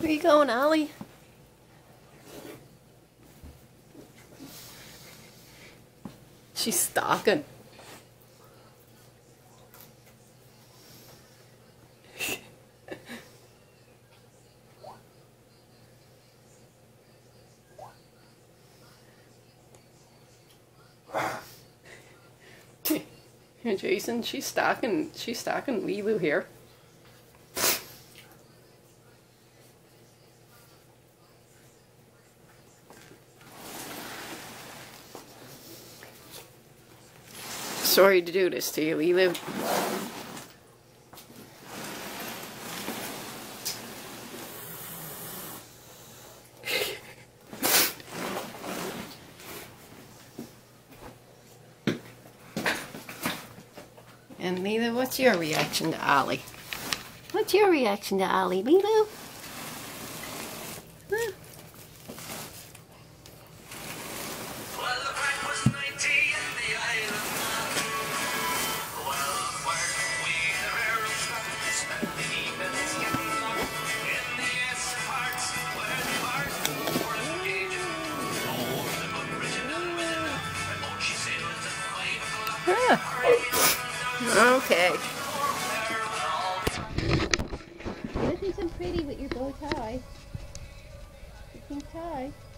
Where you going, Ollie? She's stalking. Here, Jason, she's stalking Leeloo here. Sorry to do this to you, Leeloo. And Leeloo, what's your reaction to Ollie? What's your reaction to Ollie, Leeloo? Huh? Okay. You're looking so pretty with your bow tie. Your pink tie.